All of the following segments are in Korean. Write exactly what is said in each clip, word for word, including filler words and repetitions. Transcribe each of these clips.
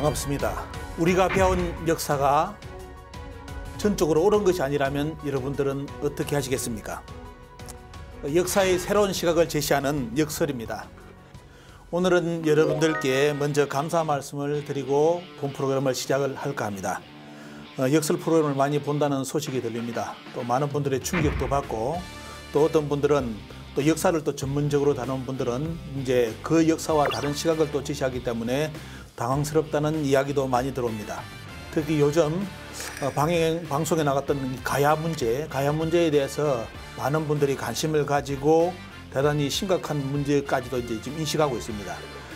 반갑습니다. 우리가 배운 역사가 전적으로 옳은 것이 아니라면 여러분들은 어떻게 하시겠습니까? 역사의 새로운 시각을 제시하는 역설입니다. 오늘은 여러분들께 먼저 감사 말씀을 드리고 본 프로그램을 시작을 할까 합니다. 어, 역설 프로그램을 많이 본다는 소식이 들립니다. 또 많은 분들의 충격도 받고 또 어떤 분들은 또 역사를 또 전문적으로 다루는 분들은 이제 그 역사와 다른 시각을 또 제시하기 때문에 당황스럽다는 이야기도 많이 들어옵니다. 특히 요즘 방행, 방송에 나갔던 가야 문제, 가야 문제에 대해서 많은 분들이 관심을 가지고 대단히 심각한 문제까지도 이제 지금 인식하고 있습니다.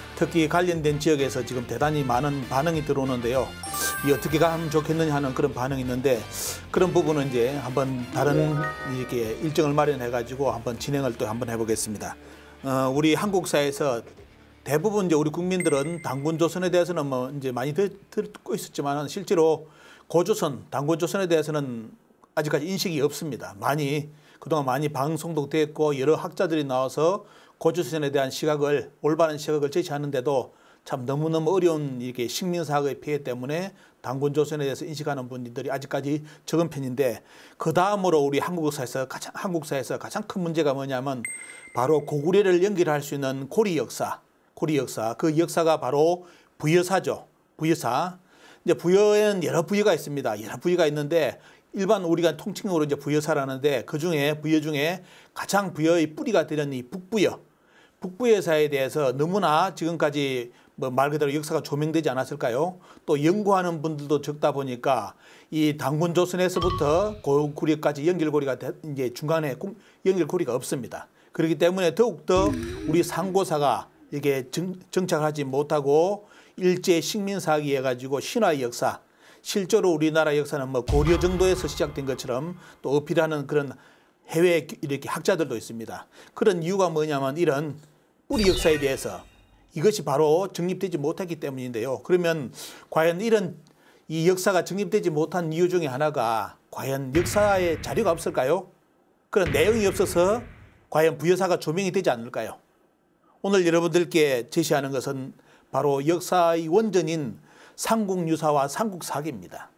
특히 관련된 지역에서 지금 대단히 많은 반응이 들어오는데요. 이 어떻게 가면 좋겠느냐 하는 그런 반응이 있는데 그런 부분은 이제 한번 다른 이렇게 일정을 마련해 가지고 한번 진행을 또 한번 해보겠습니다. 어, 우리 한국사에서 대부분 이제 우리 국민들은 단군조선에 대해서는 뭐 이제 많이 듣, 듣고 있었지만 실제로 고조선, 단군조선에 대해서는 아직까지 인식이 없습니다. 많이 그동안 많이 방송도 됐고 여러 학자들이 나와서 고조선에 대한 시각을 올바른 시각을 제시하는데도 참 너무너무 어려운 이렇게 식민사학의 폐해 때문에 단군조선에 대해서 인식하는 분들이 아직까지 적은 편인데 그 다음으로 우리 한국사에서 가장 한국사에서 가장 큰 문제가 뭐냐면 바로 고구려를 연결할 수 있는 고리 역사, 고리 역사 그 역사가 바로 부여사죠. 부여사. 이제 부여에는 여러 부여가 있습니다. 여러 부여가 있는데 일반 우리가 통칭으로 이제 부여사라는데 그 중에 부여 중에 가장 부여의 뿌리가 되는 이 북부여, 북부여사에 대해서 너무나 지금까지 뭐 말 그대로 역사가 조명되지 않았을까요? 또 연구하는 분들도 적다 보니까 이 단군조선에서부터 고구려까지 연결고리가 이제 중간에 연결고리가 없습니다. 그렇기 때문에 더욱더 우리 상고사가 이게 정, 정착하지 못하고 일제 식민사학이 해가지고 신화의 역사, 실제로 우리나라 역사는 뭐 고려 정도에서 시작된 것처럼 또 어필하는 그런 해외 이렇게 학자들도 있습니다. 그런 이유가 뭐냐면 이런 뿌리 역사에 대해서 이것이 바로 정립되지 못했기 때문인데요. 그러면 과연 이런 이 역사가 정립되지 못한 이유 중에 하나가 과연 역사에 자료가 없을까요? 그런 내용이 없어서 과연 부여사가 조명이 되지 않을까요? 오늘 여러분들께 제시하는 것은 바로 역사의 원전인 삼국유사와 삼국사기입니다.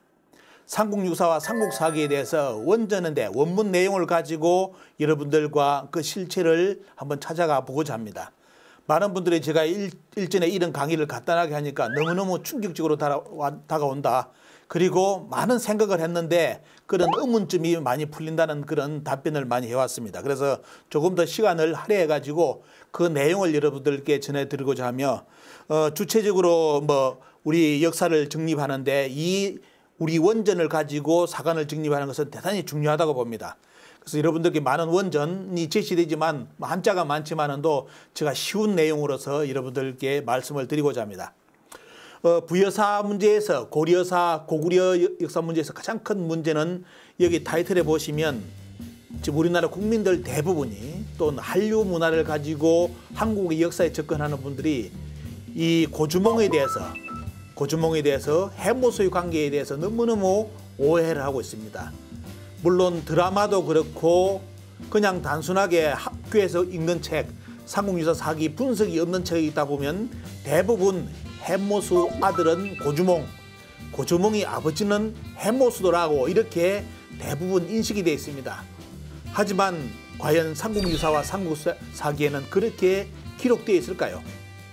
삼국유사와 삼국사기에 대해서 원전인데 원문 내용을 가지고 여러분들과 그 실체를 한번 찾아가 보고자 합니다. 많은 분들이 제가 일, 일전에 이런 강의를 간단하게 하니까 너무너무 충격적으로 다가와, 다가온다. 그리고 많은 생각을 했는데 그런 의문점이 많이 풀린다는 그런 답변을 많이 해왔습니다. 그래서 조금 더 시간을 할애해가지고 그 내용을 여러분들께 전해드리고자 하며 어, 주체적으로 뭐 우리 역사를 정립하는데 이 우리 원전을 가지고 사관을 정립하는 것은 대단히 중요하다고 봅니다. 그래서 여러분들께 많은 원전이 제시되지만 한자가 많지만도 제가 쉬운 내용으로서 여러분들께 말씀을 드리고자 합니다. 어, 부여사 문제에서 고려사, 고구려 역사 문제에서 가장 큰 문제는 여기 타이틀에 보시면 지금 우리나라 국민들 대부분이 또 한류 문화를 가지고 한국의 역사에 접근하는 분들이 이 고주몽에 대해서 고주몽에 대해서 해모수의 관계에 대해서 너무너무 오해를 하고 있습니다. 물론 드라마도 그렇고 그냥 단순하게 학교에서 읽는 책, 삼국유사 사기 분석이 없는 책이 있다 보면 대부분 해모수 아들은 고주몽, 고주몽이 아버지는 해모수더라고 이렇게 대부분 인식이 되어 있습니다. 하지만 과연 삼국유사와 삼국사기에는 그렇게 기록되어 있을까요?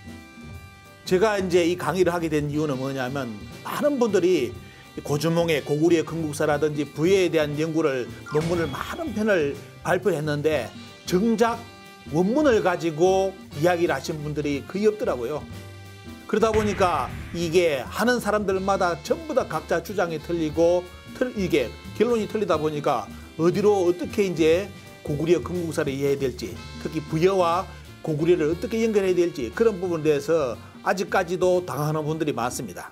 제가 이제 이 강의를 하게 된 이유는 뭐냐면 많은 분들이 고주몽의 고구려 건국사라든지 부여에 대한 연구를 논문을 많은 편을 발표했는데 정작 원문을 가지고 이야기를 하신 분들이 거의 없더라고요. 그러다 보니까 이게 하는 사람들마다 전부 다 각자 주장이 틀리고 이게 결론이 틀리다 보니까 어디로 어떻게 이제 고구려 건국사를 이해해야 될지 특히 부여와 고구려를 어떻게 연결해야 될지 그런 부분에 대해서 아직까지도 당하는 분들이 많습니다.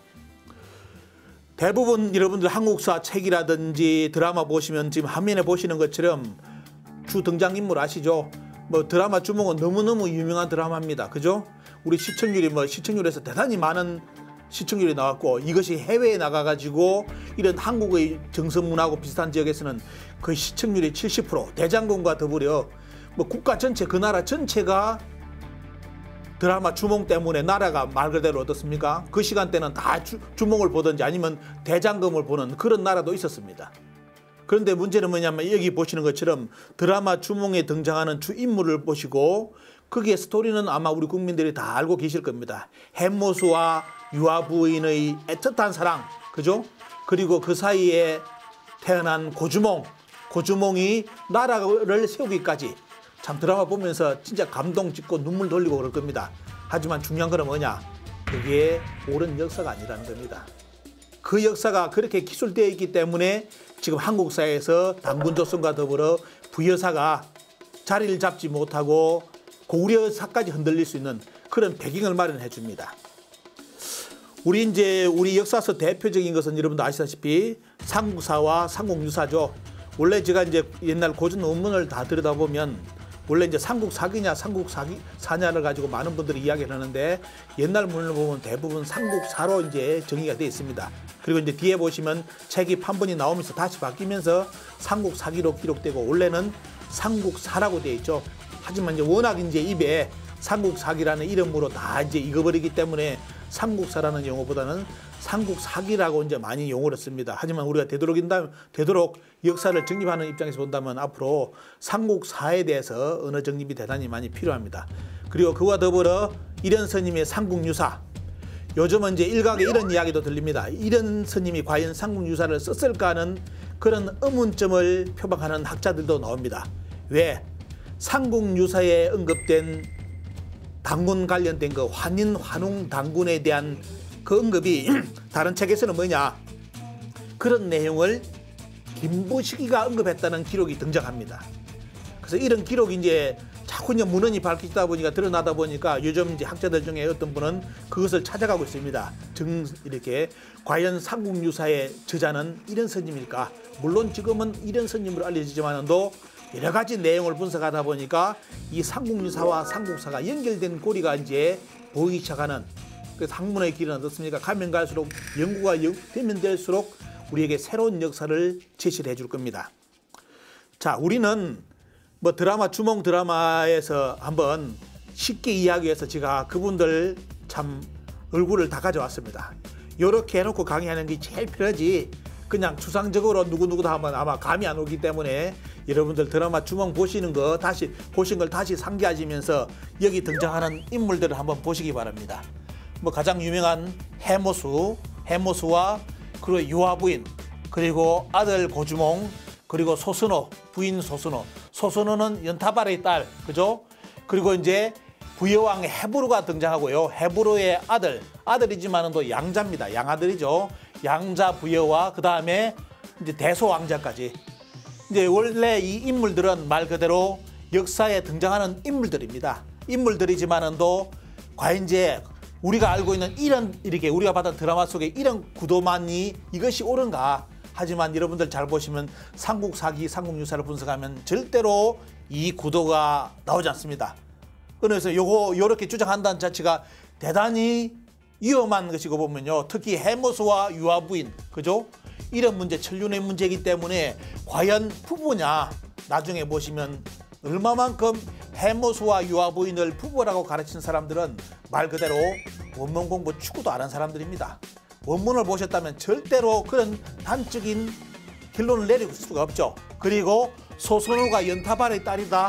대부분 여러분들 한국사 책이라든지 드라마 보시면 지금 화면에 보시는 것처럼 주 등장인물 아시죠? 뭐 드라마 주몽은 너무너무 유명한 드라마입니다. 그죠? 우리 시청률이 뭐 시청률에서 대단히 많은 시청률이 나왔고 이것이 해외에 나가가지고 이런 한국의 정서문화하고 비슷한 지역에서는 거의 시청률이 칠십 퍼센트 대장금과 더불어 뭐 국가 전체 그 나라 전체가 드라마 주몽 때문에 나라가 말 그대로 어떻습니까? 그 시간대는 다 주, 주몽을 보든지 아니면 대장금을 보는 그런 나라도 있었습니다. 그런데 문제는 뭐냐면 여기 보시는 것처럼 드라마 주몽에 등장하는 주 인물을 보시고 거기에 스토리는 아마 우리 국민들이 다 알고 계실 겁니다. 햄모스와 유아 부인의 애틋한 사랑, 그죠? 그리고 그 사이에 태어난 고주몽, 고주몽이 나라를 세우기까지 참 드라마 보면서 진짜 감동 찍고 눈물 돌리고 그럴 겁니다. 하지만 중요한 건 뭐냐? 그게 옳은 역사가 아니라는 겁니다. 그 역사가 그렇게 기술되어 있기 때문에 지금 한국 사회에서 단군조선과 더불어 부여사가 자리를 잡지 못하고 고구려사까지 흔들릴 수 있는 그런 배경을 마련해 줍니다. 우리 이제 우리 역사서 대표적인 것은 여러분도 아시다시피 삼국사와 삼국유사죠. 원래 제가 이제 옛날 고전 원문을 다 들여다보면 원래 이제 삼국사기냐 삼국사냐를 가지고 많은 분들이 이야기를 하는데 옛날 문을 보면 대부분 삼국사로 이제 정의가 되어 있습니다. 그리고 이제 뒤에 보시면 책이 판본이 나오면서 다시 바뀌면서 삼국사기로 기록되고 원래는 삼국사라고 되어 있죠. 하지만 이제 워낙 이제 입에 삼국사기라는 이름으로 다 이제 익어버리기 때문에 삼국사라는 용어보다는 삼국사기라고 이제 많이 용어를 씁니다. 하지만 우리가 되도록인다면 되도록 역사를 정립하는 입장에서 본다면 앞으로 삼국사에 대해서 언어 정립이 대단히 많이 필요합니다. 그리고 그와 더불어 이련 스님의 삼국유사. 요즘은 이제 일각에 이런 이야기도 들립니다. 이련 스님이 과연 삼국유사를 썼을까 하는 그런 의문점을 표방하는 학자들도 나옵니다. 왜? 삼국유사에 언급된 단군 관련된 그 환인 환웅 단군에 대한 그 언급이 다른 책에서는 뭐냐? 그런 내용을 김부식이가 언급했다는 기록이 등장합니다. 그래서 이런 기록이 이제 자꾸 이제 문헌이 밝히다 보니까 드러나다 보니까 요즘 이제 학자들 중에 어떤 분은 그것을 찾아가고 있습니다. 정 이렇게 과연 삼국유사의 저자는 이련 스님일까? 물론 지금은 이련 스님으로 알려지지만도 여러 가지 내용을 분석하다 보니까 이 삼국유사와 삼국사가 연결된 고리가 이제 보이기 시작하는 그 학문의 길은 어떻습니까? 가면 갈수록 연구가 되면 될수록 우리에게 새로운 역사를 제시를 해줄 겁니다. 자, 우리는 뭐 드라마 주몽 드라마에서 한번 쉽게 이야기해서 제가 그분들 참 얼굴을 다 가져왔습니다. 이렇게 해놓고 강의하는 게 제일 편하지. 그냥 추상적으로 누구누구도 하면 아마 감이 안 오기 때문에 여러분들 드라마 주몽 보시는 거 다시 보신 걸 다시 상기하시면서 여기 등장하는 인물들을 한번 보시기 바랍니다. 뭐 가장 유명한 해모수, 해모수와 그리고 유아부인, 그리고 아들 고주몽, 그리고 소순호, 부인 소순호. 소순호는 연타발의 딸, 그죠? 그리고 이제 부여왕 헤부르가 등장하고요. 헤부르의 아들, 아들이지만은 또 양자입니다. 양아들이죠. 양자 부여와 그 다음에 이제 대소왕자까지. 이제 원래 이 인물들은 말 그대로 역사에 등장하는 인물들입니다. 인물들이지만은도 과연 이제 우리가 알고 있는 이런 이렇게 우리가 봤던 드라마 속에 이런 구도만이 이것이 옳은가? 하지만 여러분들 잘 보시면 삼국사기, 삼국유사를 분석하면 절대로 이 구도가 나오지 않습니다. 그래서 요거 요렇게 주장한다는 자체가 대단히 위험한 것이고 보면요. 특히 해모수와 유아부인, 그죠? 이런 문제, 천륜의 문제이기 때문에 과연 부부냐? 나중에 보시면 얼마만큼 해모수와 유아부인을 부부라고 가르친 사람들은 말 그대로 원문 공부 축구도 안 한 사람들입니다. 원문을 보셨다면 절대로 그런 단적인 결론을 내릴 수가 없죠. 그리고 소선호가 연타발의 딸이다.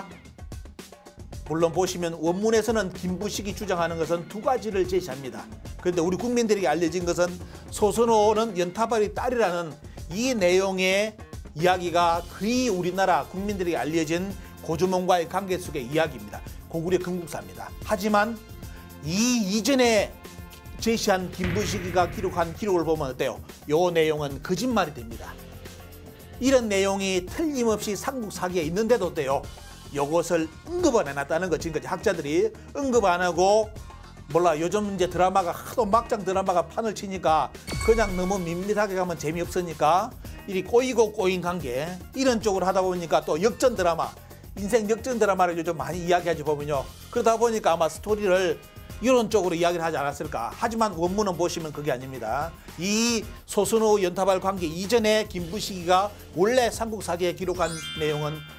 물론 보시면 원문에서는 김부식이 주장하는 것은 두 가지를 제시합니다. 그런데 우리 국민들에게 알려진 것은 소선호는 연타발의 딸이라는 이 내용의 이야기가 거의 우리나라 국민들에게 알려진 고주몽과의 관계 속의 이야기입니다. 고구려 금국사입니다. 하지만 이 이전에 제시한 김부식이가 기록한 기록을 보면 어때요? 이 내용은 거짓말이 됩니다. 이런 내용이 틀림없이 삼국사기에 있는데도 어때요? 이것을 언급 안 해놨다는 거. 지금까지 학자들이 언급 안 하고 몰라 요즘 이제 드라마가 하도 막장 드라마가 판을 치니까 그냥 너무 밋밋하게 가면 재미없으니까 이리 꼬이고 꼬인 관계 이런 쪽으로 하다 보니까 또 역전 드라마 인생 역전 드라마를 요즘 많이 이야기하지 보면요. 그러다 보니까 아마 스토리를 이런 쪽으로 이야기를 하지 않았을까. 하지만 원문은 보시면 그게 아닙니다. 이 소순호 연타발 관계 이전에 김부식이가 원래 삼국사기에 기록한 내용은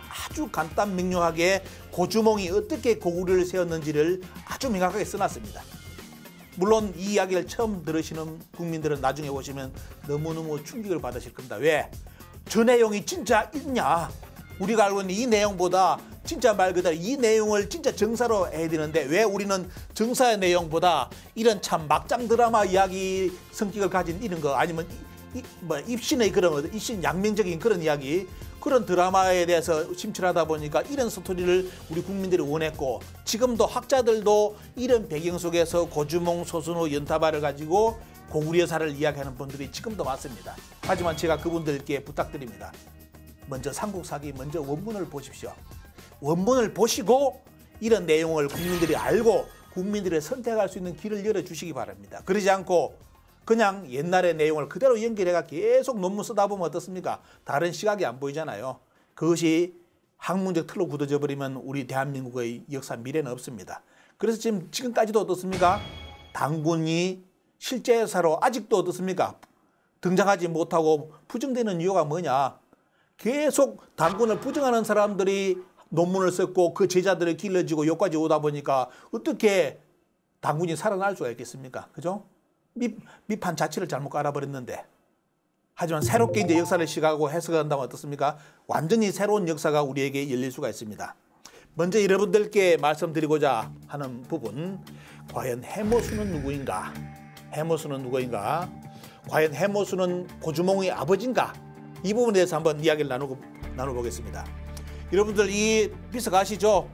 아주 간단 명료하게 고주몽이 어떻게 고구려를 세웠는지를 아주 명확하게 써놨습니다. 물론 이 이야기를 처음 들으시는 국민들은 나중에 보시면 너무너무 충격을 받으실 겁니다. 왜? 저 내용이 진짜 있냐? 우리가 알고 있는 이 내용보다 진짜 말 그대로 이 내용을 진짜 정사로 해야 되는데 왜 우리는 정사의 내용보다 이런 참 막장 드라마 이야기 성격을 가진 이런 거 아니면 이, 뭐 입신의 그런 입신 양면적인 그런 이야기 그런 드라마에 대해서 심취하다 보니까 이런 스토리를 우리 국민들이 원했고 지금도 학자들도 이런 배경 속에서 고주몽, 소순호, 연타발을 가지고 고구려사를 이야기하는 분들이 지금도 많습니다. 하지만 제가 그분들께 부탁드립니다. 먼저 삼국사기 먼저 원문을 보십시오. 원문을 보시고 이런 내용을 국민들이 알고 국민들이 선택할 수 있는 길을 열어주시기 바랍니다. 그러지 않고 그냥 옛날의 내용을 그대로 연결해가 계속 논문 쓰다 보면 어떻습니까? 다른 시각이 안 보이잖아요. 그것이 학문적 틀로 굳어져 버리면 우리 대한민국의 역사 미래는 없습니다. 그래서 지금, 지금까지도 어떻습니까? 당군이 실제 역사로 아직도 어떻습니까? 등장하지 못하고 부정되는 이유가 뭐냐? 계속 당군을 부정하는 사람들이 논문을 썼고 그 제자들을 길러지고 여기까지 오다 보니까 어떻게 당군이 살아날 수가 있겠습니까? 그죠? 미, 미판 자체를 잘못 깔아버렸는데 하지만 새롭게 이제 역사를 시각하고 해석한다면 어떻습니까? 완전히 새로운 역사가 우리에게 열릴 수가 있습니다. 먼저 여러분들께 말씀드리고자 하는 부분 과연 해모수는 누구인가? 해모수는 누구인가? 과연 해모수는 고주몽의 아버지인가? 이 부분에 대해서 한번 이야기를 나누고, 나눠보겠습니다. 여러분들 이 비석 아시죠?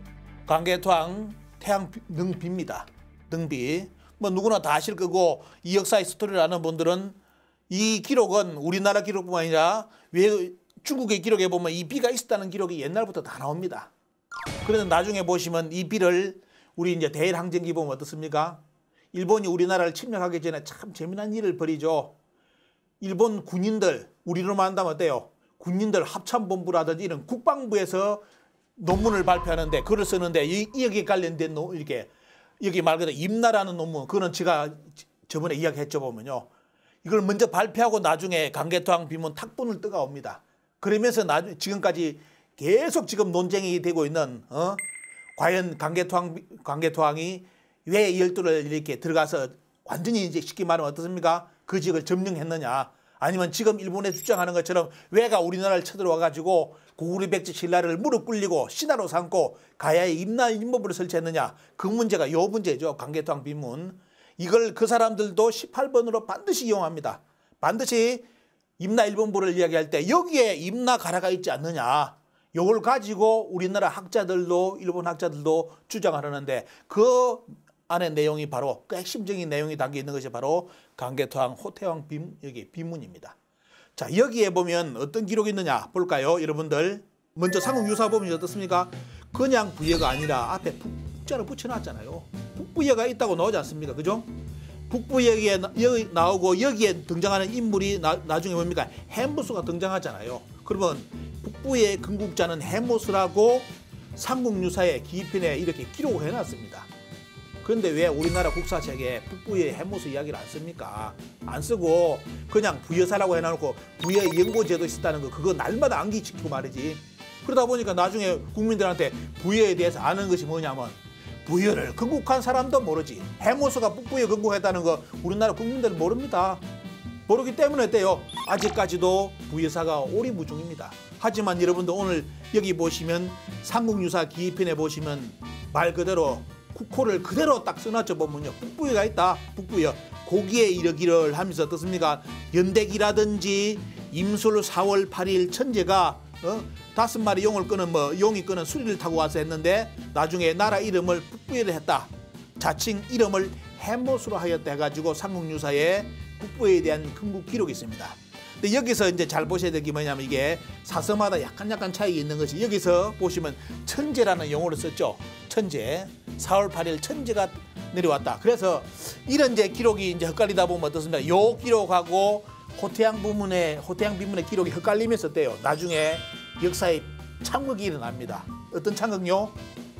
광개토항 태양 능비입니다. 능비. 뭐 누구나 다 아실 거고 이 역사의 스토리를 아는 분들은 이 기록은 우리나라 기록뿐만 아니라 왜 중국의 기록에 보면 이 비가 있었다는 기록이 옛날부터 다 나옵니다. 그런데 나중에 보시면 이 비를 우리 이제 대일항쟁기 보면 어떻습니까? 일본이 우리나라를 침략하기 전에 참 재미난 일을 벌이죠. 일본 군인들, 우리로 말한다면 어때요? 군인들 합참본부라든지 이런 국방부에서 논문을 발표하는데 글을 쓰는데 이, 여기에 관련된 노, 이렇게 여기 말 그대로 임나라는 논문, 그거는 제가 저번에 이야기했죠 보면요. 이걸 먼저 발표하고 나중에 광개토항 비문 탁본을 뜨가옵니다. 그러면서 나중 지금까지 계속 지금 논쟁이 되고 있는 어? 과연 광개토항, 광개토항이 왜 열도를 이렇게 들어가서 완전히 이제 쉽게 말하면 어떻습니까? 그 지역을 점령했느냐? 아니면 지금 일본에서 주장하는 것처럼 왜가 우리나라를 쳐들어와 가지고 고구려 백제 신라를 무릎 꿇리고 신하로 삼고 가야에 임나 임법을 설치했느냐? 그 문제가 요 문제죠. 광개토항 비문. 이걸 그 사람들도 십팔 번으로 반드시 이용합니다. 반드시 임나 일본부를 이야기할 때 여기에 임나 가라가 있지 않느냐? 요걸 가지고 우리나라 학자들도 일본 학자들도 주장하려는데 그 안에 내용이 바로 그 핵심적인 내용이 담겨 있는 것이 바로 광개토항 호태왕 비, 여기 비문입니다. 자, 여기에 보면 어떤 기록이 있느냐 볼까요? 여러분들 먼저 삼국유사 보면 어떻습니까? 그냥 부여가 아니라 앞에 북자를 붙여놨잖아요. 북부여가 있다고 나오지 않습니까? 그죠? 북부여기에 여기 나오고 여기에 등장하는 인물이 나, 나중에 뭡니까? 해모수가 등장하잖아요. 그러면 북부의 건국자는 해모수라고 삼국유사의 기편에 이렇게 기록을 해놨습니다. 그런데 왜 우리나라 국사책에 북부의 해모수 이야기를 안 씁니까? 안 쓰고 그냥 부여사라고 해놓고 부여의 연고제도 있었다는 거 그거 날마다 암기시키고 말이지. 그러다 보니까 나중에 국민들한테 부여에 대해서 아는 것이 뭐냐면 부여를 건국한 사람도 모르지. 해모수가 북부여 건국했다는 거 우리나라 국민들은 모릅니다. 모르기 때문에 어때요? 아직까지도 부여사가 오리무중입니다. 하지만 여러분들 오늘 여기 보시면 삼국유사 기편에 보시면 말 그대로 국호를 그대로 딱 써놨죠 보면요. 북부여가 있다. 북부여. 고기에 이르기를 하면서 어떻습니까? 연대기라든지 임술 사월 팔일 천재가 어? 다섯 마리 용을 끄는 뭐 용이 끄는 수리를 타고 와서 했는데 나중에 나라 이름을 북부여를 했다. 자칭 이름을 해모수로 하였다 해가지고 삼국유사에 북부여에 대한 건국 기록이 있습니다. 근데 여기서 이제 잘 보셔야 될 게 뭐냐면 이게 사서마다 약간 약간 차이가 있는 것이 여기서 보시면 천재라는 용어를 썼죠. 천재. 사월 팔일 천재가 내려왔다. 그래서 이런 이제 기록이 이제 헷갈리다 보면 어떻습니까? 요 기록하고 호태양 비문의 호태양 비문의 기록이 헷갈리면서 어때요? 나중에 역사에 참극이 일어납니다. 어떤 참극요?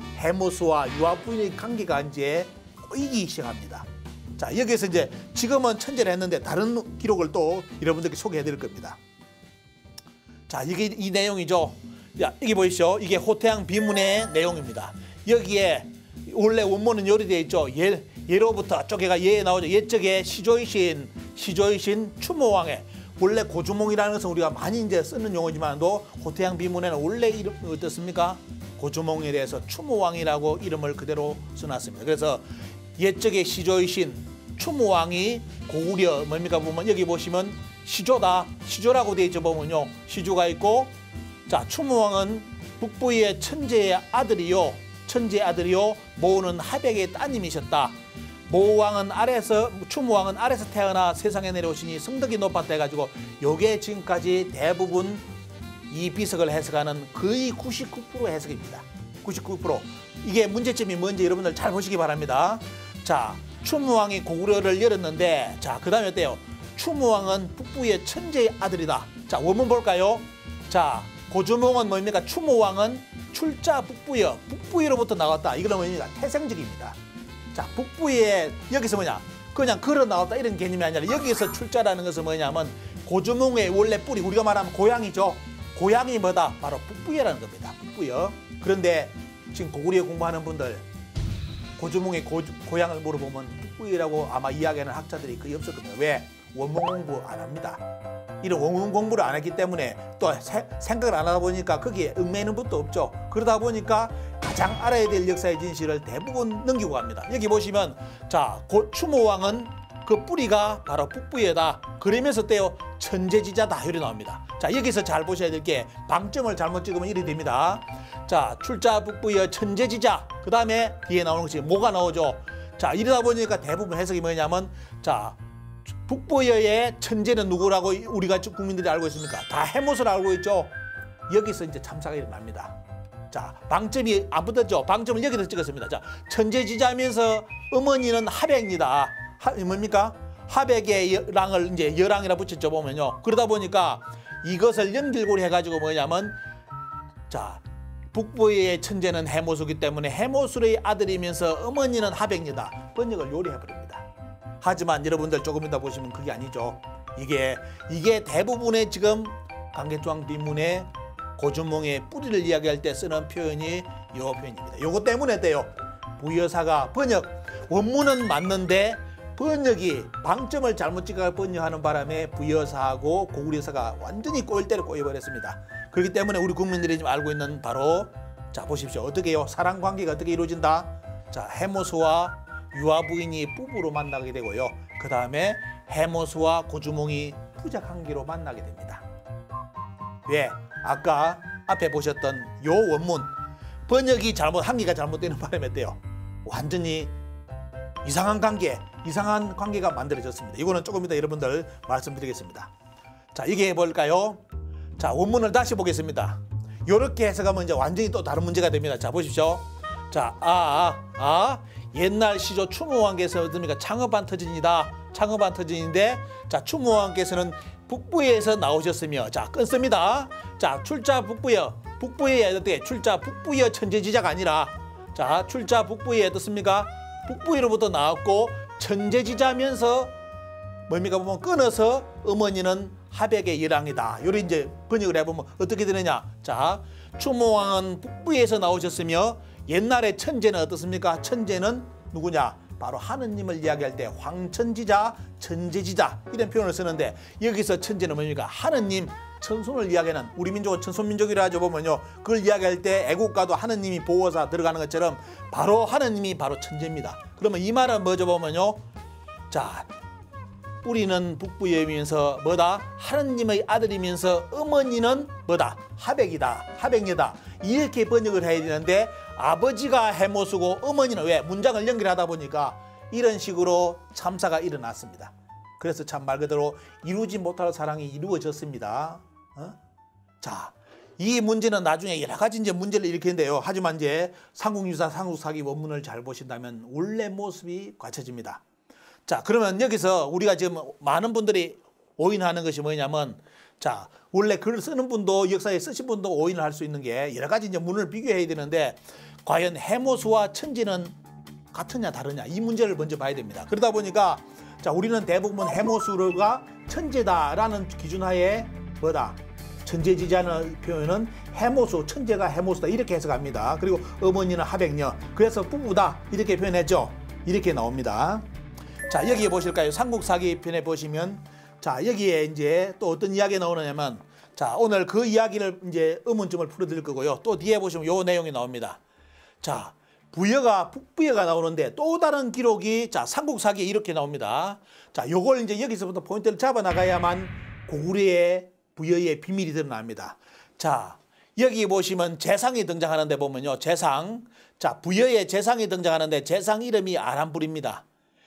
해모수와 유아부인의 관계가 이제 꼬이기 시작합니다. 자, 여기서 이제 지금은 천재를 했는데 다른 기록을 또 여러분들께 소개해 드릴 겁니다. 자, 이게 이 내용이죠. 야, 이게 보이시죠? 이게 호태양 비문의 내용입니다. 여기에 원래 원문은 요리되어 있죠. 예, 예로부터 쪽에가 예 나오죠. 옛적에 시조이신 시조이신 추모왕의 원래 고주몽이라는 것은 우리가 많이 이제 쓰는 용어지만도 호태양 비문에는 원래 이름 어떻습니까? 고주몽에 대해서 추모왕이라고 이름을 그대로 써놨습니다. 그래서 옛적에 시조이신 추모왕이 고구려 뭡니까 보면 여기 보시면 시조다. 시조라고 되어 있죠. 보면요. 시조가 있고 자 추모왕은 북부의 천재의 아들이요. 천재의 아들이요. 모우는 하백의 따님이셨다. 모왕은 아래서 추모왕은 아래서 태어나 세상에 내려오시니 성덕이 높았다 해가지고 요게 지금까지 대부분 이 비석을 해석하는 거의 구십구 퍼센트 해석입니다. 구십구 퍼센트. 이게 문제점이 뭔지 여러분들 잘 보시기 바랍니다. 자, 추모왕이 고구려를 열었는데 자, 그 다음에 어때요? 추모왕은 북부의 천재의 아들이다. 자, 원문 볼까요? 자, 고주몽은 뭡니까? 추모왕은 출자 북부여. 북부여로부터 나왔다. 이거는 뭡니까? 태생적입니다. 자, 북부에 여기서 뭐냐? 그냥 걸어 나왔다 이런 개념이 아니라 여기서 출자라는 것은 뭐냐면 고주몽의 원래 뿌리 우리가 말하면 고향이죠. 고향이 뭐다? 바로 북부여라는 겁니다. 북부여. 그런데 지금 고구려 공부하는 분들 고주몽의 고, 고향을 물어보면 북부여라고 아마 이야기하는 학자들이 거의 없을 겁니다. 왜? 원문 공부 안 합니다. 이런 원문 공부를 안 했기 때문에 또 세, 생각을 안 하다 보니까 거기에 얽매이는 것도 없죠. 그러다 보니까 가장 알아야 될 역사의 진실을 대부분 넘기고 갑니다. 여기 보시면 자, 고, 추모왕은 그 뿌리가 바로 북부여다. 그러면서 때요 천재지자다 이렇게 나옵니다. 자, 여기서 잘 보셔야 될 게 방점을 잘못 찍으면 이렇게 됩니다. 자, 출자 북부여 천재지자. 그 다음에 뒤에 나오는 것이 뭐가 나오죠. 자, 이러다 보니까 대부분 해석이 뭐냐면 자, 북부여의 천재는 누구라고 우리가 국민들이 알고 있습니까? 다 해못을 알고 있죠. 여기서 이제 참사가 일어납니다. 자, 방점이 안 붙었죠. 방점을 여기서 찍었습니다. 자, 천재지자면서 어머니는 하백입니다. 하, 뭡니까? 하백의 랑을 이제 여랑이라 붙였죠. 보면요. 그러다 보니까 이것을 연결고리 해가지고 뭐냐면 자, 북부의 천재는 해모수기 때문에 해모술의 아들이면서 어머니는 하백입니다. 번역을 요리해버립니다. 하지만 여러분들 조금 이따 보시면 그게 아니죠. 이게 이게 대부분의 지금 강개투항 비문의 고주몽의 뿌리를 이야기할 때 쓰는 표현이 이 표현입니다. 요거 때문에 돼요. 부여사가 번역 원문은 맞는데 번역이 방점을 잘못 찍어 번역하는 바람에 부여사하고 고구려사가 완전히 꼴대로 꼬여버렸습니다. 그렇기 때문에 우리 국민들이 지금 알고 있는 바로 자 보십시오. 어떻게 해요? 사랑 관계가 어떻게 이루어진다? 자, 해모수와 유아 부인이 부부로 만나게 되고요. 그 다음에 해모수와 고주몽이 부자 관계로 만나게 됩니다. 왜? 아까 앞에 보셨던 요 원문 번역이 잘못 한계가 잘못되는 바람에 어때요? 완전히 이상한 관계, 이상한 관계가 만들어졌습니다. 이거는 조금 이따 여러분들 말씀드리겠습니다. 자, 이게 뭘까요? 자, 원문을 다시 보겠습니다. 이렇게 해석하면 이제 완전히 또 다른 문제가 됩니다. 자, 보십시오. 자, 아, 아, 아. 옛날 시조 추모왕께서 어떻습니까? 창업한 터진이다. 창업한 터진인데, 자, 추모왕께서는 북부에서 나오셨으며, 자, 끊습니다. 자, 출자 북부여. 북부에 어떻게? 출자 북부여 천재지자가 아니라, 자, 출자 북부에 어떻습니까? 북부에로부터 나왔고, 천재지자면서, 뭡니까? 보면 끊어서 어머니는 하백의 여랑이다. 요리 이제 번역을 해보면 어떻게 되느냐? 자, 추모왕은 북부에서 나오셨으며, 옛날에 천재는 어떻습니까? 천재는 누구냐? 바로 하느님을 이야기할 때 황천지자, 천재지자 이런 표현을 쓰는데 여기서 천재는 뭡니까? 하느님, 천손을 이야기하는 우리 민족은 천손민족이라 하죠. 보면요. 그걸 이야기할 때 애국가도 하느님이 보호사 들어가는 것처럼 바로 하느님이 바로 천재입니다. 그러면 이 말은 뭐죠? 보면요. 자, 뿌리는 북부여이면서 뭐다? 하느님의 아들이면서 어머니는 뭐다? 하백이다. 하백녀다. 이렇게 번역을 해야 되는데 아버지가 해모수고 어머니는 왜? 문장을 연결하다 보니까 이런 식으로 참사가 일어났습니다. 그래서 참 말 그대로 이루지 못할 사랑이 이루어졌습니다. 어? 자, 이 문제는 나중에 여러 가지 이제 문제를 일으키는데요. 하지만 이제 삼국유사 삼국사기 원문을 잘 보신다면 원래 모습이 갖춰집니다. 자, 그러면 여기서 우리가 지금 많은 분들이 오인하는 것이 뭐냐면 자, 원래 글을 쓰는 분도 역사에 쓰신 분도 오인을 할 수 있는 게 여러 가지 이제 문을 비교해야 되는데 과연 해모수와 천지는 같으냐 다르냐 이 문제를 먼저 봐야 됩니다. 그러다 보니까 자, 우리는 대부분 해모수가 천재다라는 기준하에 뭐다? 천재지자는 표현은 해모수, 천재가 해모수다 이렇게 해석합니다. 그리고 어머니는 하백녀, 그래서 부부다 이렇게 표현했죠. 이렇게 나옵니다. 자, 여기에 보실까요? 삼국사기 편에 보시면, 자, 여기에 이제 또 어떤 이야기가 나오느냐면, 자, 오늘 그 이야기를 이제 의문점을 풀어드릴 거고요. 또 뒤에 보시면 요 내용이 나옵니다. 자, 부여가, 북부여가 나오는데 또 다른 기록이, 자, 삼국사기에 이렇게 나옵니다. 자, 요걸 이제 여기서부터 포인트를 잡아 나가야만 고구려의 부여의 비밀이 드러납니다. 자, 여기 보시면 재상이 등장하는데 보면요. 재상. 자, 부여의 재상이 등장하는데 재상 이름이 아람불입니다.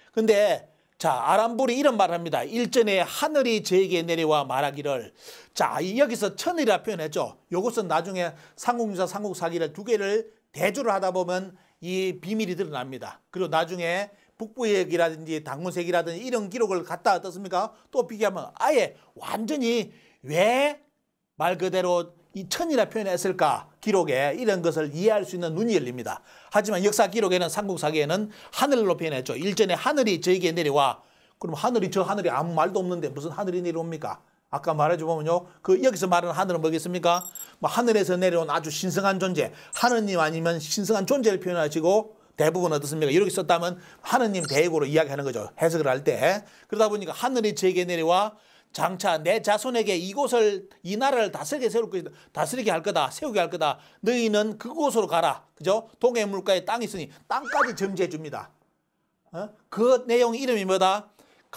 근데 자, 아람불이 이런 말을 합니다. 일전에 하늘이 저에게 내려와 말하기를, 자, 여기서 천이라 표현했죠. 이것은 나중에 삼국유사, 삼국사기를 두 개를 대조를 하다 보면 이 비밀이 드러납니다. 그리고 나중에 북부역이라든지 당문색이라든지 이런 기록을 갖다 어떻습니까? 또 비교하면 아예 완전히 왜 말 그대로 이 천이라 표현했을까? 기록에 이런 것을 이해할 수 있는 눈이 열립니다. 하지만 역사 기록에는 삼국사기에는 하늘로 표현했죠. 일전에 하늘이 저에게 내려와. 그럼 하늘이, 저 하늘이 아무 말도 없는데 무슨 하늘이 내려옵니까? 아까 말해줘 보면요. 그 여기서 말하는 하늘은 뭐겠습니까? 뭐 하늘에서 내려온 아주 신성한 존재, 하느님 아니면 신성한 존재를 표현하시고 대부분 어떻습니까? 이렇게 썼다면 하느님 대역으로 이야기하는 거죠. 해석을 할 때. 그러다 보니까 하늘이 저에게 내려와 장차 내 자손에게 이곳을, 이 나라를 다스리게 세울 것이다. 다스리게 할 거다. 세우게 할 거다. 너희는 그곳으로 가라. 그죠? 동해 물가에 땅이 있으니 땅까지 점지해 줍니다. 어? 그 내용 이름이 뭐다?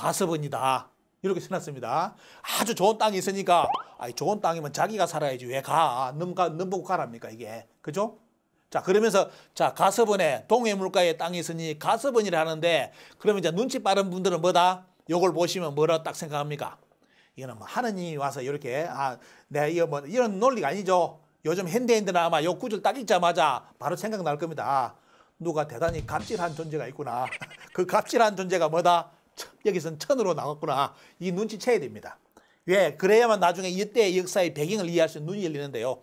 가서번이다. 이렇게 써놨습니다. 아주 좋은 땅이 있으니까, 아이, 좋은 땅이면 자기가 살아야지 왜 가? 넌, 가, 넌 보고 가랍니까 이게? 그죠? 자, 그러면서 자, 가서번에 동해 물가에 땅이 있으니 가서번이라 하는데, 그러면 이제 눈치 빠른 분들은 뭐다? 요걸 보시면 뭐라 딱 생각합니까? 이거는 뭐 하느님이 와서 이렇게, 아, 내가 이거 뭐 이런 논리가 아니죠. 요즘 현대인들은 아마 요 구절 딱 읽자마자 바로 생각날 겁니다. 아, 누가 대단히 갑질한 존재가 있구나. 그 갑질한 존재가 뭐다? 여기서는 천으로 나왔구나. 이 눈치채야 됩니다. 왜? 그래야만 나중에 이때의 역사의 배경을 이해할 수 있는 눈이 열리는데요.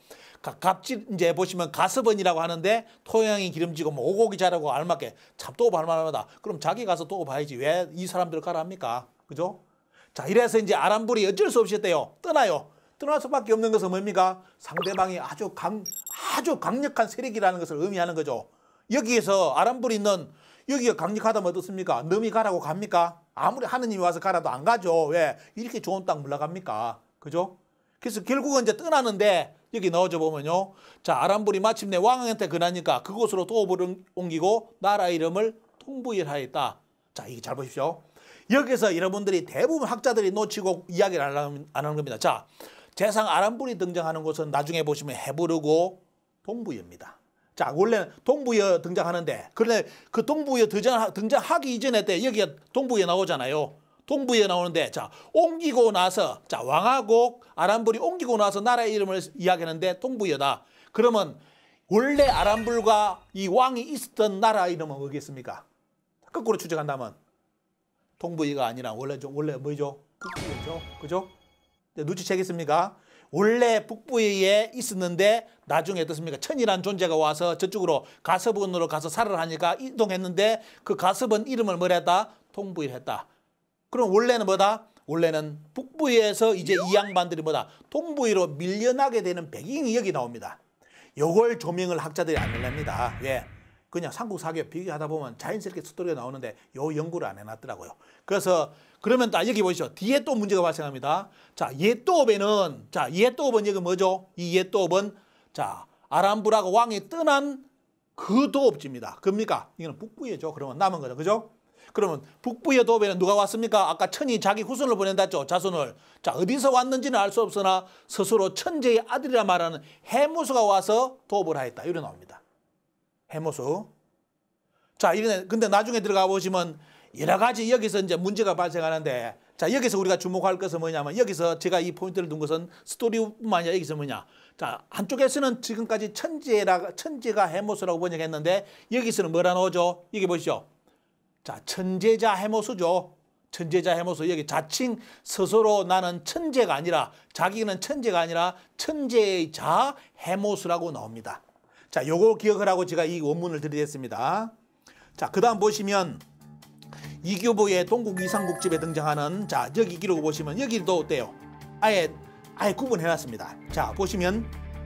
갑질, 이제 보시면 가서번이라고 하는데 토양이 기름지고 뭐 오고기 자라고 알맞게 참 또 발만하다. 그럼 자기 가서 또 봐야지 왜 이 사람들을 가라 합니까? 그죠? 자, 이래서 이제 아람불이 어쩔 수 없이 했대요. 떠나요. 떠날 수밖에 없는 것은 뭡니까? 상대방이 아주 강, 아주 강력한 세력이라는 것을 의미하는 거죠. 여기에서 아람불이 있는 여기가 강력하다면 어떻습니까? 넘이 가라고 갑니까? 아무리 하느님이 와서 가라도 안 가죠. 왜? 이렇게 좋은 땅 물러갑니까? 그죠? 그래서 결국은 이제 떠나는데 여기 넣어줘 보면요. 자, 아람불이 마침내 왕한테 권하니까 그곳으로 도읍을 옮기고 나라 이름을 통부일하였다. 자, 이게 잘 보십시오. 여기서 여러분들이 대부분 학자들이 놓치고 이야기를 안 하는 겁니다. 자, 재상 아람불이 등장하는 곳은 나중에 보시면 해부르고 동부여입니다. 자, 원래는 동부여 등장하는데, 그런데 그 동부여 등장, 등장하기 이전에 때 여기가 동부여 나오잖아요. 동부여 나오는데, 자, 옮기고 나서, 자, 왕하고 아람불이 옮기고 나서 나라의 이름을 이야기하는데 동부여다. 그러면 원래 아람불과 이 왕이 있었던 나라 이름은 뭐겠습니까? 거꾸로 추적한다면 동부여가 아니라 원래 원래 뭐죠? 북부여죠. 그죠? 눈치채겠습니까? 원래 북부에 있었는데 나중에 어떻습니까? 천이라는 존재가 와서 저쪽으로 가서번으로 가서 살을 하니까 이동했는데 그 가서번 이름을 뭐라 했다? 통부일 했다. 그럼 원래는 뭐다? 원래는 북부에서 이제 이 양반들이 뭐다? 동부로 밀려나게 되는 배경이 여기 나옵니다. 요걸 조명을 학자들이 안 내랍니다. 왜? 그냥 삼국사기와 비교하다 보면 자연스럽게 스토리가 나오는데 요 연구를 안 해놨더라고요. 그래서 그러면 딱 여기 보시죠. 뒤에 또 문제가 발생합니다. 자, 옛도읍에는, 자, 옛도읍은 여기 뭐죠? 이 옛도읍은, 자, 아람불하고 왕이 떠난 그 도읍지입니다. 그럽니까? 이거는 북부여죠. 그러면 남은 거죠. 그죠? 그러면 북부의 도읍에는 누가 왔습니까? 아까 천이 자기 후손을 보낸다 했죠. 자손을. 자, 어디서 왔는지는 알 수 없으나 스스로 천재의 아들이라 말하는 해무수가 와서 도읍을 하였다. 이래 나옵니다. 해무수. 자, 이런, 근데 나중에 들어가 보시면 여러 가지 여기서 이제 문제가 발생하는데, 자, 여기서 우리가 주목할 것은 뭐냐면, 여기서 제가 이 포인트를 둔 것은 스토리뿐만 아니라 여기서 뭐냐. 자, 한쪽에서는 지금까지 천재라, 천재가 해무수라고 번역했는데, 여기서는 뭐라 나오죠? 여기 보시죠. 자, 천재자 해무수죠. 천재자 해무수. 여기 자칭 스스로 나는 천재가 아니라, 자기는 천재가 아니라 천재의 자 해무수라고 나옵니다. 자, 요거 기억을 하고 제가 이 원문을 드리겠습니다. 자, 그 다음 보시면 이교보의 동국 이상국집에 등장하는, 자, 여기 기록을 보시면 여기도 어때요? 아예 아예 구분해놨습니다. 자, 보시면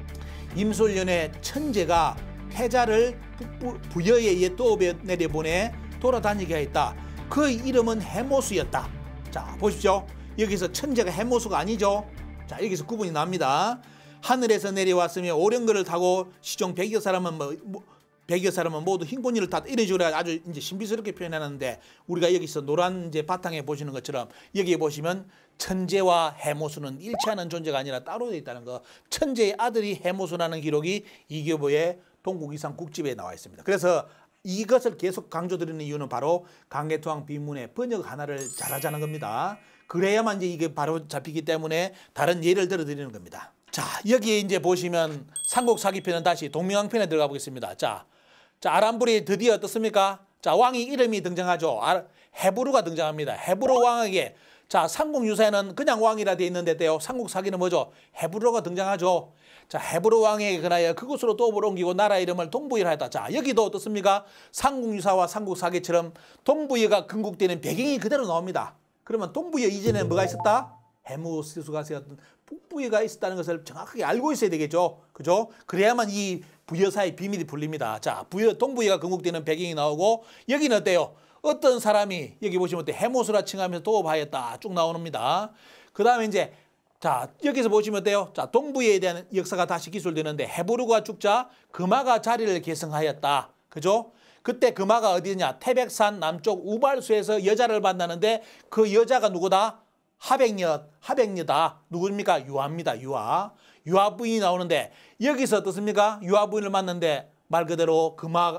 임솔련의 천재가 패자를 부, 부여에 의해 떠내려 보내 돌아다니게 하였다. 그 이름은 해모수였다. 자, 보십시오. 여기서 천재가 해모수가 아니죠. 자, 여기서 구분이 납니다. 하늘에서 내려왔으며 오령거를 타고 시종 백여 사람은 뭐, 뭐 백여 사람은 모두 흰 꽃잎을 탔다. 이런 식으로 아주 이제 신비스럽게 표현하는데, 우리가 여기서 노란 이제 바탕에 보시는 것처럼 여기에 보시면 천재와 해모수는 일치하는 존재가 아니라 따로 되어 있다는 거. 천재의 아들이 해모수라는 기록이 이교보의 동국이상 국집에 나와 있습니다. 그래서 이것을 계속 강조드리는 이유는 바로 강개토왕 비문의 번역 하나를 잘하자는 겁니다. 그래야만 이제 이게 바로 잡히기 때문에 다른 예를 들어 드리는 겁니다. 자, 여기에 이제 보시면 삼국사기편은 다시 동명왕편에 들어가 보겠습니다. 자, 자 아람불이 드디어 어떻습니까? 자, 왕이 이름이 등장하죠. 아, 헤브루가 등장합니다. 헤브루 왕에게, 자, 삼국유사에는 그냥 왕이라 되어 있는데 때요, 삼국사기는 뭐죠? 헤브루가 등장하죠. 자, 헤브루 왕에게 그나여 그곳으로 도읍을 옮기고 나라 이름을 동부이라 했다. 자, 여기도 어떻습니까? 삼국유사와 삼국사기처럼 동부여가 건국되는 배경이 그대로 나옵니다. 그러면 동부여 이전에 뭐가 있었다? 해모수가 있었던 북부여가 있었다는 것을 정확하게 알고 있어야 되겠죠. 그죠? 그래야만 이 부여사의 비밀이 풀립니다. 자, 부여, 동부여가 건국되는 배경이 나오고, 여기는 어때요? 어떤 사람이, 여기 보시면 어때? 해모수라 칭하면서 도읍하였다. 쭉 나옵니다. 그 다음에 이제, 자, 여기서 보시면 어때요? 자, 동부여에 대한 역사가 다시 기술되는데, 헤브루가 죽자 금화가 자리를 계승하였다. 그죠? 그때 금화가 어디냐? 태백산 남쪽 우발수에서 여자를 만나는데, 그 여자가 누구다? 하백녀, 하백녀다. 누구입니까? 유아입니다. 유아. 유아 부인이 나오는데, 여기서 어떻습니까? 유아 부인을 만났는데 말 그대로 금화,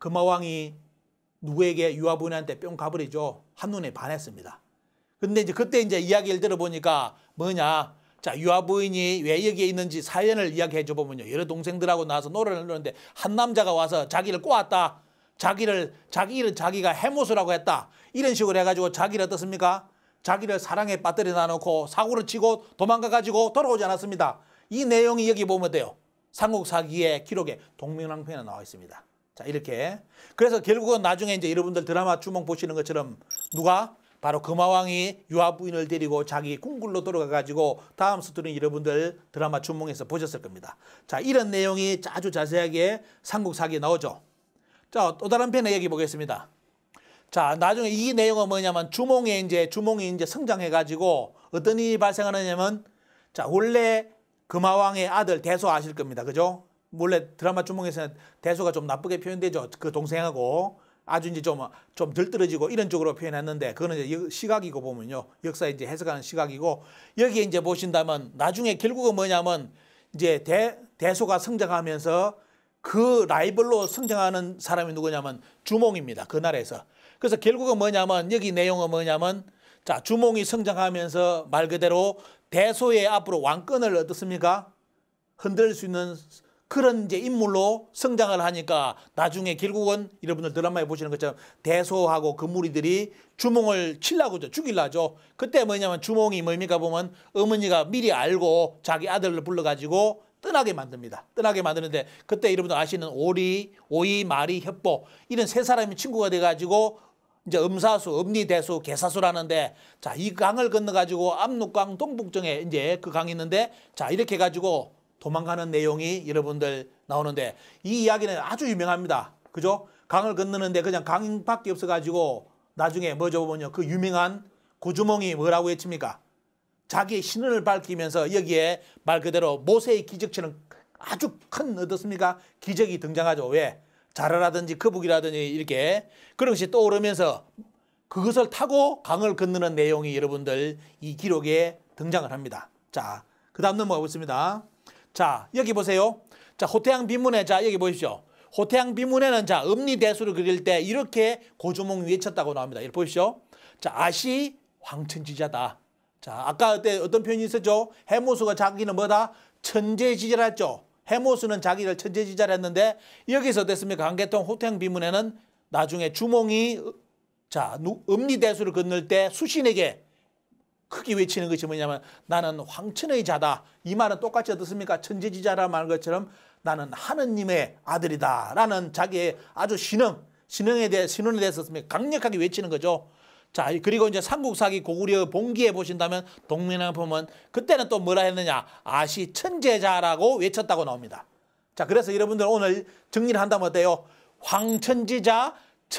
금화왕이 누구에게? 유아 부인한테 뿅 가버리죠. 한눈에 반했습니다. 근데 이제 그때 이제 이야기를 들어보니까 뭐냐? 자, 유아 부인이 왜 여기에 있는지 사연을 이야기해 줘 보면요. 여러 동생들하고 나와서 노래를 부르는데 한 남자가 와서 자기를 꼬았다. 자기를, 자기를 자기가 해모수라고 했다. 이런 식으로 해가지고 자기를 어떻습니까? 자기를 사랑에 빠뜨려 놔놓고 사고를 치고 도망가가지고 돌아오지 않았습니다. 이 내용이 여기 보면 돼요. 삼국사기의 기록에 동명왕편에 나와 있습니다. 자, 이렇게. 그래서 결국은 나중에 이제 여러분들 드라마 주몽 보시는 것처럼 누가? 바로 금화왕이 유아 부인을 데리고 자기 궁굴로 돌아가가지고 다음 스토리는 여러분들 드라마 주몽에서 보셨을 겁니다. 자, 이런 내용이 아주 자세하게 삼국사기에 나오죠. 자, 또 다른 편에 여기 보겠습니다. 자, 나중에 이 내용은 뭐냐면 주몽에 이제 주몽이 이제 성장해가지고 어떤 일이 발생하느냐면, 자, 원래 금화왕의 아들 대소 아실 겁니다. 그죠? 원래 드라마 주몽에서는 대소가 좀 나쁘게 표현되죠. 그 동생하고 아주 이제 좀, 좀 들떨어지고 이런 쪽으로 표현했는데, 그거는 이제 시각이고 보면요. 역사에 이제 해석하는 시각이고, 여기에 이제 보신다면 나중에 결국은 뭐냐면 이제 대, 대소가 성장하면서 그 라이벌로 성장하는 사람이 누구냐면 주몽입니다. 그 나라에서. 그래서 결국은 뭐냐면 여기 내용은 뭐냐면, 자, 주몽이 성장하면서 말 그대로 대소의 앞으로 왕권을 어떻습니까? 흔들 수 있는 그런 이제 인물로 성장을 하니까 나중에 결국은 여러분들 드라마에 보시는 것처럼 대소하고 그 무리들이 주몽을 치려고 죽이려죠. 그때 뭐냐면 주몽이 뭡니까 보면 어머니가 미리 알고 자기 아들을 불러가지고 떠나게 만듭니다. 떠나게 만드는데 그때 여러분들 아시는 오리, 오이, 마리, 협보 이런 세 사람이 친구가 돼가지고 이제 음사수, 음리대수, 개사수라는데, 자, 이 강을 건너가지고 압록강 동북쪽에 이제 그 강이 있는데, 자, 이렇게 해가지고 도망가는 내용이 여러분들 나오는데, 이 이야기는 아주 유명합니다. 그죠? 강을 건너는데 그냥 강밖에 없어가지고 나중에 뭐죠 보면요. 그 유명한 고주몽이 뭐라고 했습니까? 자기의 신원을 밝히면서 여기에 말 그대로 모세의 기적처럼 아주 큰 어떻습니까? 기적이 등장하죠. 왜? 자라라든지 거북이라든지 이렇게 그런 것이 떠오르면서 그것을 타고 강을 건너는 내용이 여러분들 이 기록에 등장을 합니다. 자, 그 다음 넘어가 보겠습니다. 자, 여기 보세요. 자, 호태양 비문에, 자, 여기 보십시오. 호태양 비문에는 자, 음리대수를 그릴 때 이렇게 고주몽이 외쳤다고 나옵니다. 이렇게 보십시오. 자, 아시 황천지자다. 자, 아까 그때 어떤 표현이 있었죠? 해모수가 자기는 뭐다? 천재지자랬죠. 해모수는 자기를 천재지자라 했는데 여기서 어땠습니까? 강개통 호태양 비문에는 나중에 주몽이 자 음리대수를 건널 때 수신에게 크게 외치는 것이 뭐냐면 나는 황천의 자다. 이 말은 똑같이 어떻습니까? 천재지자라 말 것처럼 나는 하느님의 아들이다 라는 자기의 아주 신흥, 신흥에 대해, 신혼에 대해서 강력하게 외치는 거죠. 자, 그리고 이제 삼국사기 고구려 봉기에 보신다면 동명을 보면 그때는 또 뭐라 했느냐? 아시 천재자라고 외쳤다고 나옵니다. 자, 그래서 여러분들 오늘 정리를 한다면 어때요? 황천지자,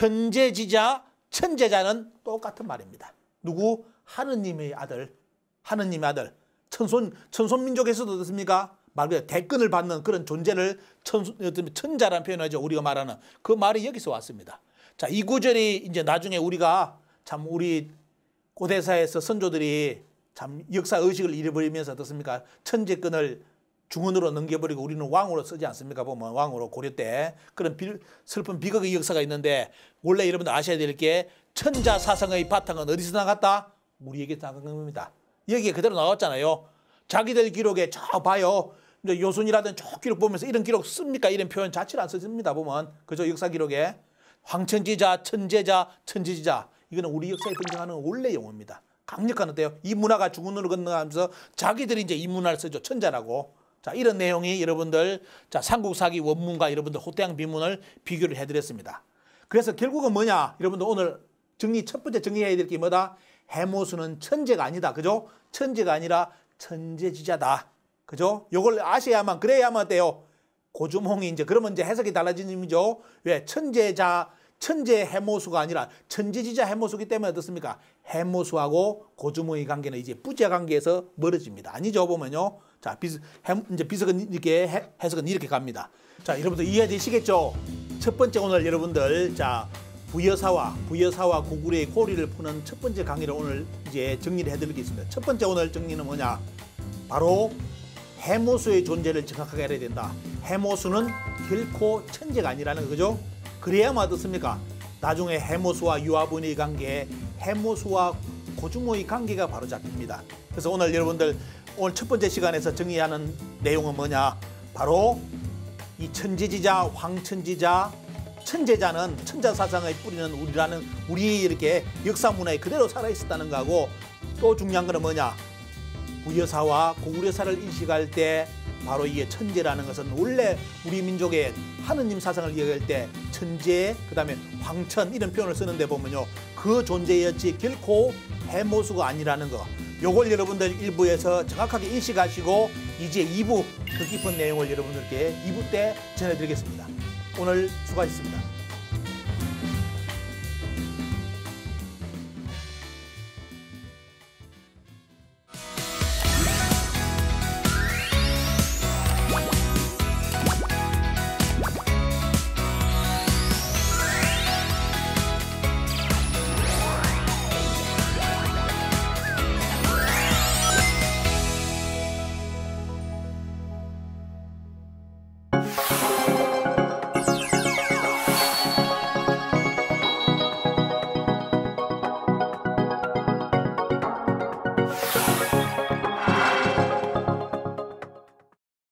천재지자, 천재자는 똑같은 말입니다. 누구? 하느님의 아들, 하느님의 아들. 천손, 천손민족에서도 어떻습니까? 말 그대로 대권을 받는 그런 존재를 천, 천자라는 표현하죠. 우리가 말하는 그 말이 여기서 왔습니다. 자, 이 구절이 이제 나중에 우리가 참 우리 고대사에서 선조들이 참 역사 의식을 잃어버리면서 어떻습니까? 천재권을 중원으로 넘겨버리고 우리는 왕으로 쓰지 않습니까? 보면 왕으로 고려 때 그런 비, 슬픈 비극의 역사가 있는데 원래 여러분들 아셔야 될 게 천자 사상의 바탕은 어디서 나갔다? 우리에게 나간 겁니다. 여기에 그대로 나왔잖아요. 자기들 기록에 저 봐요. 요순이라든 저 기록 보면서 이런 기록 씁니까? 이런 표현 자체를 안 써집니다. 보면 그죠? 역사 기록에 황천지자, 천재자, 천지지자 이거는 우리 역사에 등장하는 원래 용어입니다. 강력한 어때요? 이 문화가 중원으로 건너가면서 자기들이 이제 이 문화를 쓰죠. 천자라고. 자, 이런 내용이 여러분들 자 삼국사기 원문과 여러분들 호태양 비문을 비교를 해드렸습니다. 그래서 결국은 뭐냐? 여러분들 오늘 정리 첫 번째 정리해야 될 게 뭐다? 해모수는 천재가 아니다. 그죠? 천재가 아니라 천재지자다. 그죠? 요걸 아셔야만 그래야만 어때요? 고주몽이 이제 그러면 이제 해석이 달라지는 의미죠. 왜? 천재자, 천재 해모수가 아니라 천재지자 해모수기 때문에 어떻습니까? 해모수하고 고주몽의 관계는 이제 부재 관계에서 멀어집니다. 아니죠? 보면요. 자, 비스, 해, 이제 비석은 이렇게 해, 해석은 이렇게 갑니다. 자, 여러분들 이해되시겠죠? 첫 번째 오늘 여러분들 자 부여사와 부여사와 고구려의 고리를 푸는 첫 번째 강의를 오늘 이제 정리를 해드리겠습니다. 첫 번째 오늘 정리는 뭐냐? 바로 해모수의 존재를 정확하게 알아야 된다. 해모수는 결코 천재가 아니라는 거죠. 그래야만 어떻습니까? 나중에 해모수와 유아분의 관계, 해모수와 고주모의 관계가 바로 잡힙니다. 그래서 오늘 여러분들 오늘 첫 번째 시간에서 정리하는 내용은 뭐냐? 바로 이 천재지자, 황천지자, 천재자는 천자사상의 뿌리는 우리라는 우리 이렇게 역사 문화에 그대로 살아있었다는 거하고 또 중요한 거는 뭐냐? 부여사와 고구려사를 인식할 때 바로 이게 천재라는 것은 원래 우리 민족의 하느님 사상을 이야기할 때 천재, 그 다음에 황천 이런 표현을 쓰는데 보면요. 그 존재였지 결코 해모수가 아니라는 거. 요걸 여러분들 일 부에서 정확하게 인식하시고 이제 이 부 더 깊은 내용을 여러분들께 이 부 때 전해드리겠습니다. 오늘 수고하셨습니다.